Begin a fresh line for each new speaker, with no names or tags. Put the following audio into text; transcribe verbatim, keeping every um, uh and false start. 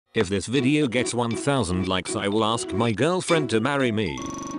If this video gets one thousand likes, I will ask my girlfriend to marry me.